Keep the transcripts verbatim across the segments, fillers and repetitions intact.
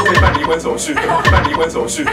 可以办离婚手续的，办离婚手续的。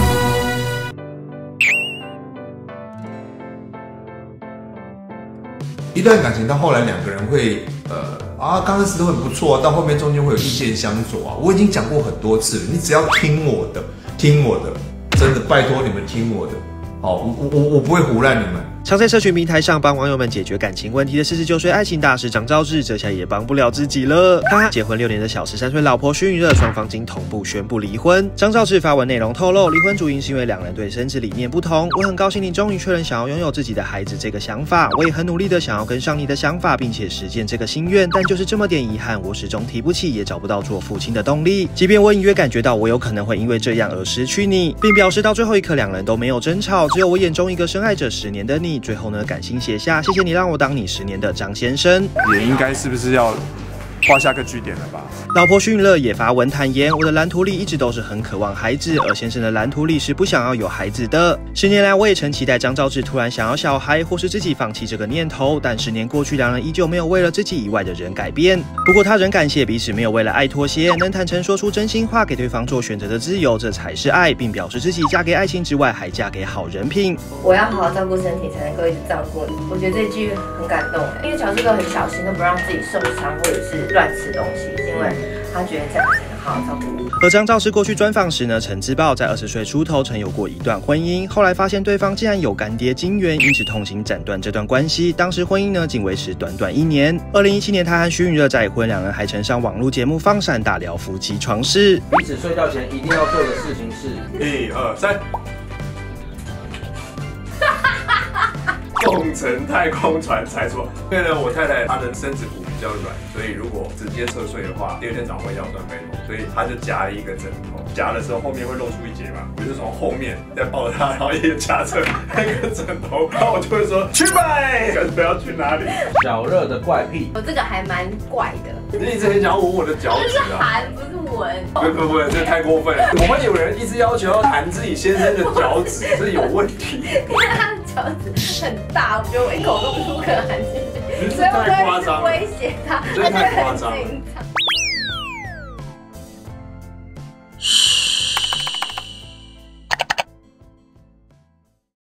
一段感情到后来两个人会呃啊，刚开始都很不错啊，到后面中间会有意见相左啊。我已经讲过很多次了，你只要听我的，听我的，真的拜托你们听我的。好，我我我不会胡乱你们。 常在社群平台上帮网友们解决感情问题的四十九岁爱情大师张兆志，这下也帮不了自己了。哈哈，结婚六年的小十三岁老婆徐允乐，双方经同步宣布离婚。张兆志发文内容透露，离婚主因是因为两人对生子理念不同。我很高兴你终于确认想要拥有自己的孩子这个想法，我也很努力的想要跟上你的想法，并且实现这个心愿。但就是这么点遗憾，我始终提不起，也找不到做父亲的动力。即便我隐约感觉到我有可能会因为这样而失去你，并表示到最后一刻两人都没有争吵，只有我眼中一个深爱着十年的你。最后呢，感谢。写下，谢谢你让我当你十年的张先生， 也应该是不是要画下个句点了吧？ 老婆徐允乐也发文坦言，我的蓝图里一直都是很渴望孩子，而先生的蓝图里是不想要有孩子的。十年来，我也曾期待张兆志突然想要小孩，或是自己放弃这个念头，但十年过去，两人依旧没有为了自己以外的人改变。不过他仍感谢彼此没有为了爱妥协，能坦诚说出真心话，给对方做选择的自由，这才是爱，并表示自己嫁给爱情之外，还嫁给好人品。 我要好好照顾身体，才能够一直照顾你。我觉得这句很感动，因为乔治都很小心，都不让自己受伤或者是乱吃东西，是因为他觉得这样才能好好照顾我。 而张兆志过去专访时呢，曾自曝在二十岁出头曾有过一段婚姻，后来发现对方竟然有干爹金援，因此痛心斩断这段关系。当时婚姻呢仅维持短短一年。二零一七年，他和徐允乐再婚，两人还曾上网络节目放闪大聊夫妻床事。 彼此睡觉前一定要做的事情是： 一二三。共乘太空船猜错，因为呢，我太太她的身子骨比较软，所以如果直接侧睡的话，第二天早上会腰酸背痛，所以她就夹了一个枕头，夹的时候后面会露出一截嘛，我就从后面再抱着她，然后也夹着那个枕头，然后我就会说去呗，不要去哪里。 小热的怪癖， 我这个还蛮怪的， 你一直很想闻我的脚趾啊？ 是含不是闻。 不不不，这太过分了。我们有人一直要求要含自己先生的脚趾，这有问题。 因为他的脚趾很大，我觉得我一口都不可能含进去，所以我太夸张了， 威胁他， 真的太夸张了。